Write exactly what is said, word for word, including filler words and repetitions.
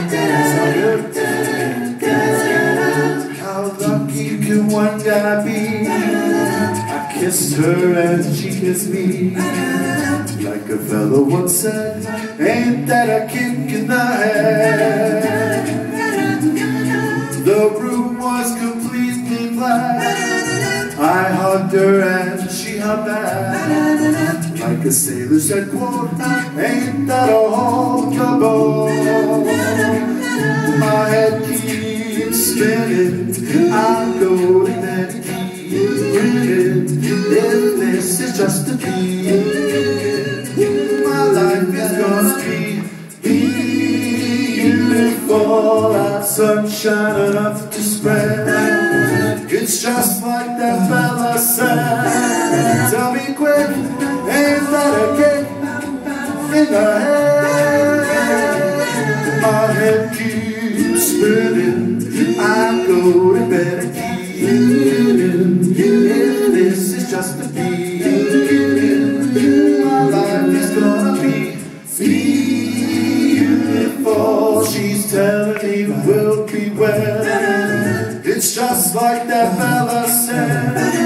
How lucky can one guy be? I kissed her and she kissed me. Like a fellow once said, ain't that a kick in the head? The room was completely black. I hugged her and she hugged back. Like a sailor said, quote, ain't that a hullabaloo? My head keeps spinning, I go to bed and keep grinning. If this is just a dream, my life is gonna be beautiful, like sunshine enough to spread. It's just like that fella said. Tell me quick, ain't that a kick in the head? My head keeps spinning, I go to bed and keep grinning. If this is just a beginning, my life is gonna be beautiful. She's telling me we'll be well. It's just like that fella said.